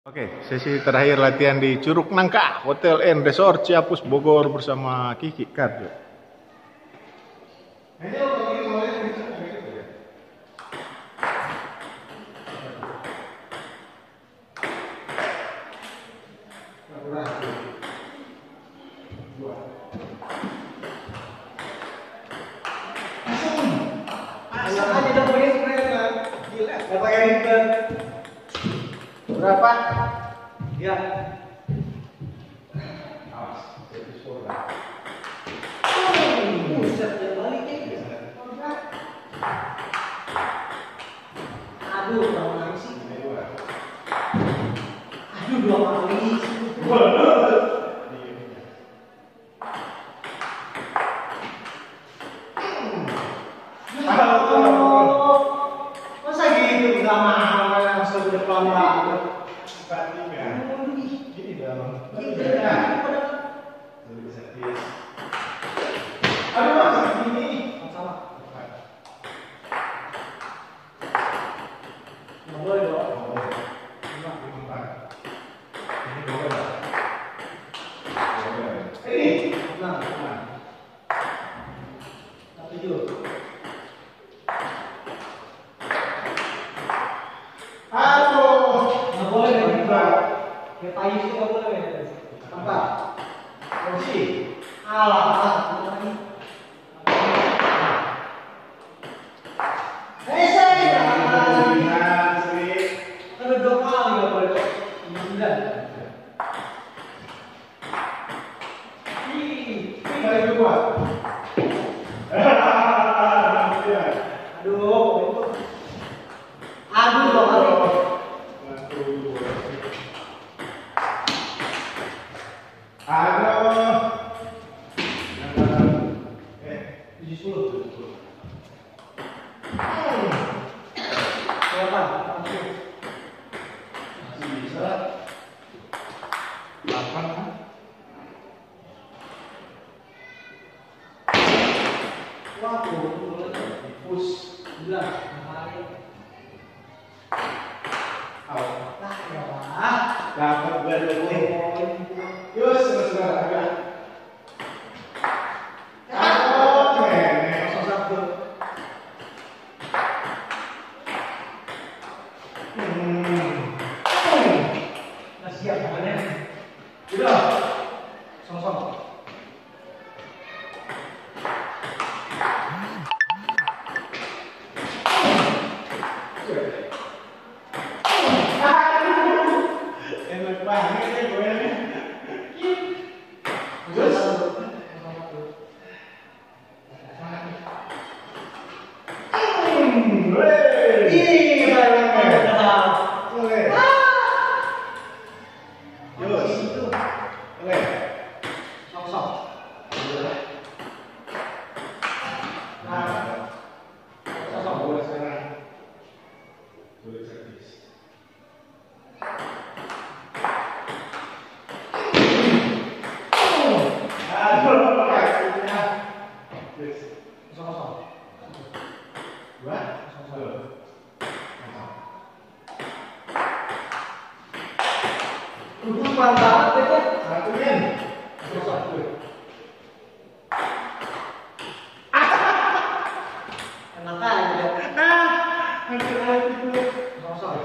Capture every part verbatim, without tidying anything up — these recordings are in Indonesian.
Oke, sesi terakhir latihan di Curug Nangka, Hotel and Resort Ciapus Bogor bersama Kiki Karjo. Berapa? Ya. Awas, itu suara. Buset, dia balik ya. Aduh, berapa kali sih? Aduh, dua kali. Masa gitu nggak mau langsung ke depan banget. Gini dong. Aduh, masa gini? Salah. Nggak boleh dong. Ini boleh. Ini, nah, nah. Satu juga. Aduh, Nggak boleh ya juga. Kayak tayu itu nggak boleh ya. Tempat. Kursi. Alah, alah. Hei, saya. Ada dua kali nggak boleh kok. Sembilan. Ih, kali kedua. aduh, itu. Aduh, dua kali. Aduh. Eh, tujuh puluh. Berapa? Masih bisa. delapan kan? Waduh, push sembilan. Kemarin. Awas. Nah, ya Pak. Dapat dua poin. Poin. Yus, sebentar agak. Aduh, nenek. Kosong satu. Hmm. Nah, siap namanya. Udah. Song-song. Enak banget ya gue ini. Terus. Hmm, weh. Ih, mantap. Boleh. Yus. Itu. Boleh. Song-song. Nah, song-song. Boleh sekarang. Boleh servis. Aduh, kakinya. Yes. Song-song. Dua. Dua. Udah mantap ya. Satu min. Satu. Enak aja. Ah, hampir lagi tuh. Song-song.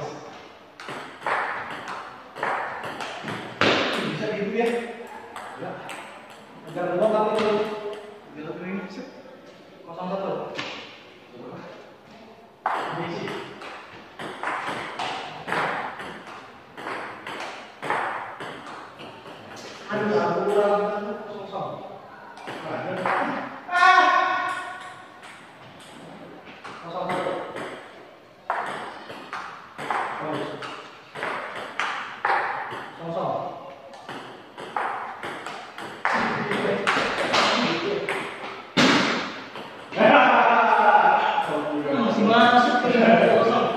Bisa gitu ya? Ya. Agar dua kali itu. Kalau ini bisa. Kosong satu. Ini sih. Aduh, kurang song-song. Ah. Kosong satu. Song-song. Masih masuk ke kosong.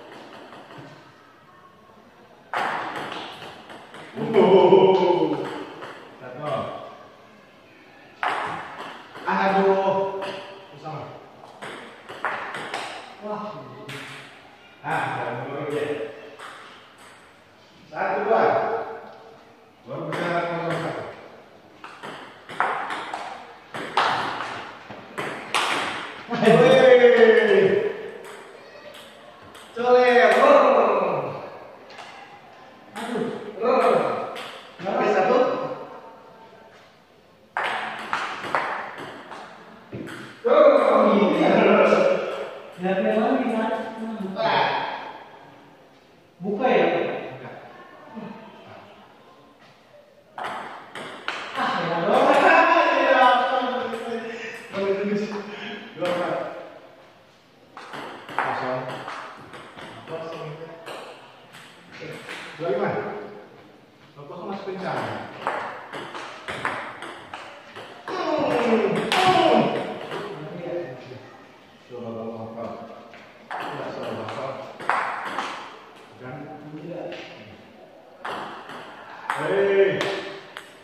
Oh.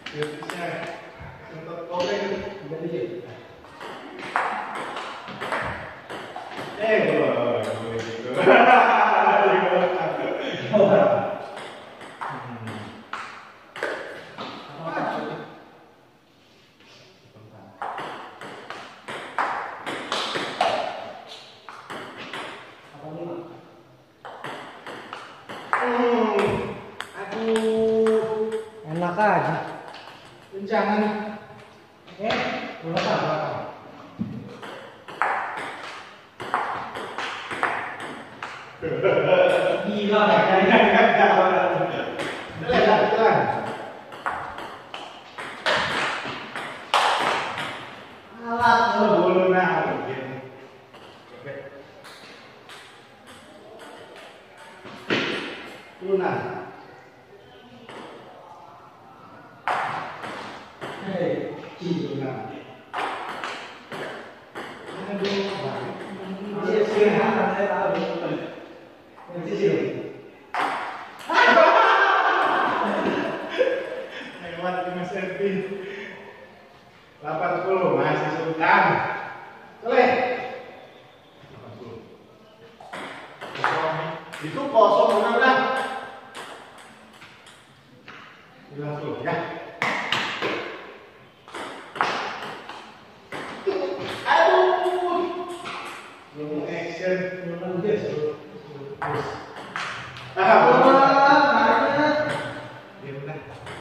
Servisnya sempat koleng. Ganti aja. Eh, boleh, boleh gitu. Enak aja. Jangan. Eh, bola apa? Gila kayaknya. Jalan, jalan. Alat Oh, bolu nah. Luna. Hei, Luna. Iya sih, saya tahu. Nanti sih. Lewat lima senti. delapan puluh masih sultan. Selesai. delapan puluh. Kosong. Itu kosong benar dah. sembilan puluh ya. Aduh. Belum action. Belum guys. Ah, belum. Banyak. Ya udah.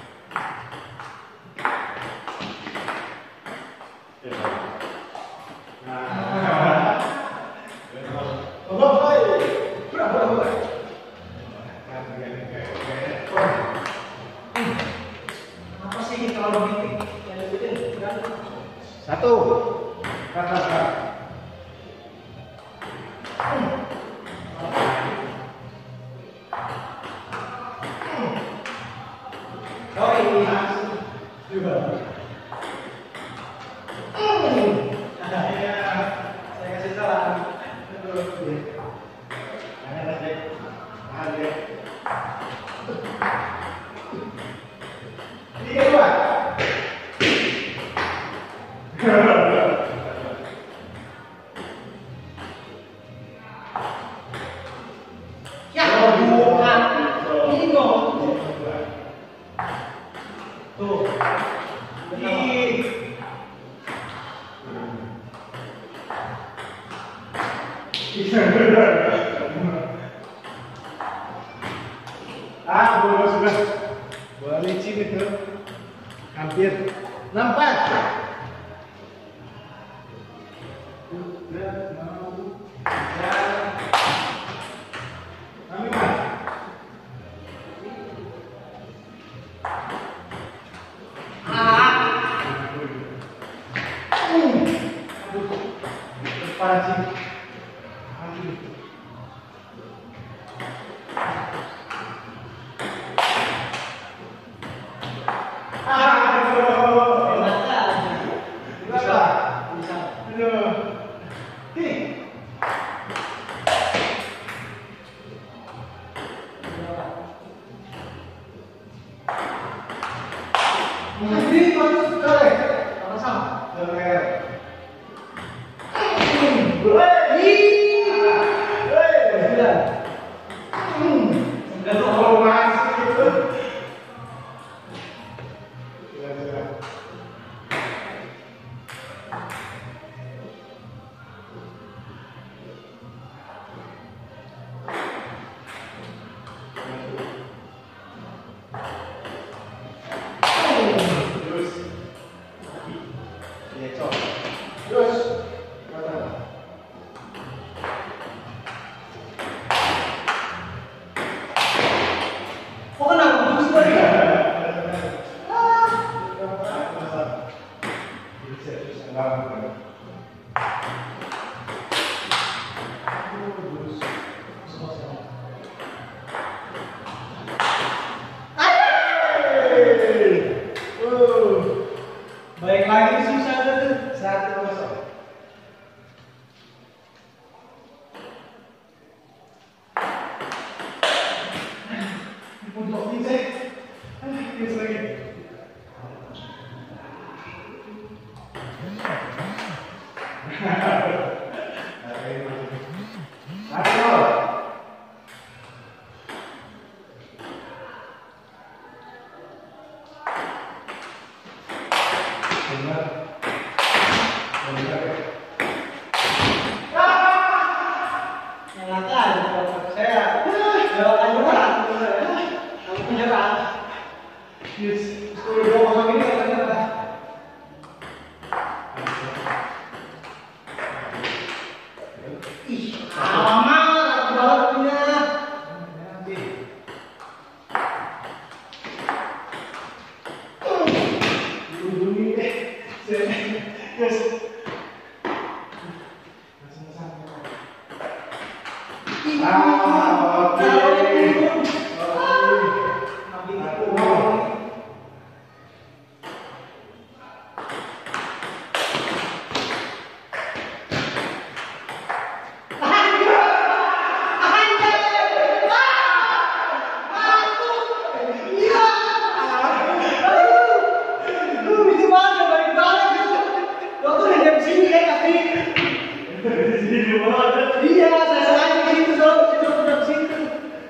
Nah. Oh, boy. Berapa, boy? Apa sih ini kalau begitu? Yang begitu kan? Satu. Kata kata. Oh ini dua. Saya kasih saran. Tiga dua. Ya, bukan. Ini dong. Tuh. Ih. Ah, bola sudah. Bola licin itu. Hampir. Nampak. Sudah mau. Ya. Kami mah. Depan sih. Aduh. Aduh. Bisa. Bisa. Aduh. Hih. Ini bagus sekali. Sama-sama. Keren. Oh, masih gitu. Sudah, sudah. Terus. Iya, cok. Terus. Kata. Kok kenapa bagus sekali ya? Baik lagi susah tuh. Satu kosong. Untuk ini. Terus lagi. Nyalakan, saya jawaban berat. Kamu menyerah. Yes, sepuluh dua kosong ini katanya. Ih, lama banget punya. Yes. Ah, oke. Iya, saya sengaja di situ, Sob. Situ udah di situ.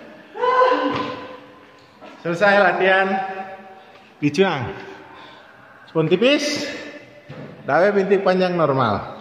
Selesai latihan Gicuang. Spon tipis, dawe bintik panjang normal.